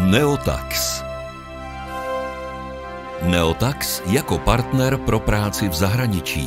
Neotax. Neotax jako partner pro práci v zahraničí.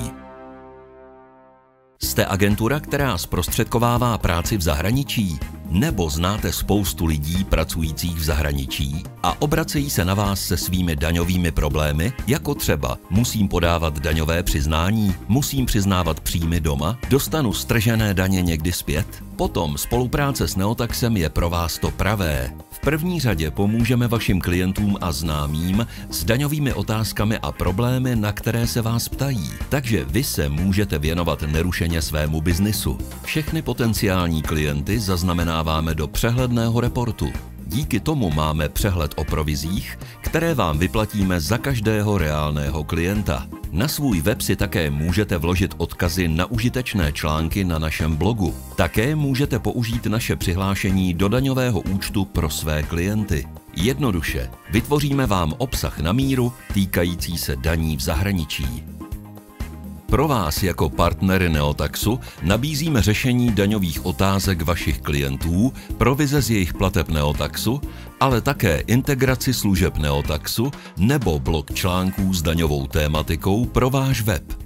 Jste agentura, která zprostředkovává práci v zahraničí? Nebo znáte spoustu lidí pracujících v zahraničí a obracejí se na vás se svými daňovými problémy, jako třeba musím podávat daňové přiznání, musím přiznávat příjmy doma, dostanu stržené daně někdy zpět? Potom spolupráce s Neotaxem je pro vás to pravé. V první řadě pomůžeme vašim klientům a známým s daňovými otázkami a problémy, na které se vás ptají, takže vy se můžete věnovat nerušeně svému biznisu. Všechny potenciální klienty zaznamenáváme do přehledného reportu. Díky tomu máme přehled o provizích, které vám vyplatíme za každého reálného klienta. Na svůj web si také můžete vložit odkazy na užitečné články na našem blogu. Také můžete použít naše přihlášení do daňového účtu pro své klienty. Jednoduše, vytvoříme vám obsah na míru týkající se daní v zahraničí. Pro vás jako partnery Neotaxu nabízíme řešení daňových otázek vašich klientů, provize z jejich plateb Neotaxu, ale také integraci služeb Neotaxu nebo blok článků s daňovou tématikou pro váš web.